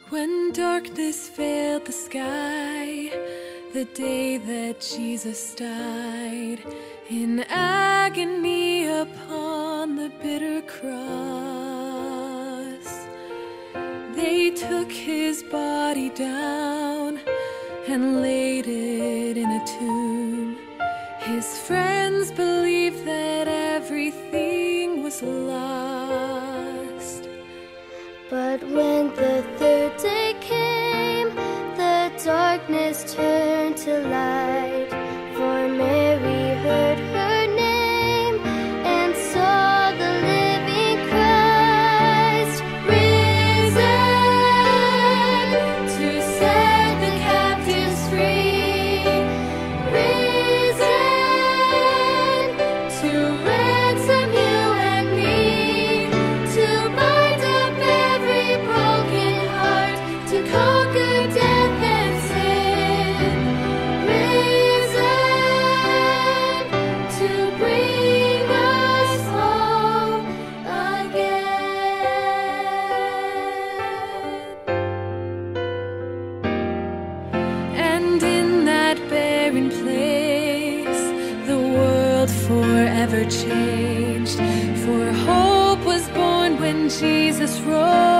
When darkness veiled the sky, the day that Jesus died, in agony upon the bitter cross, they took his body down and laid it in a tomb. His friends believed that everything was lost. But when the third day came, the darkness turned to light. For Mary heard her name and saw the living Christ risen to set the captives free, risen to ransom you and me, to bind up every broken heart, to conquer death and sin, risen to bring us home again. And in that barren place, the world forever changed, for hope was born when Jesus rose.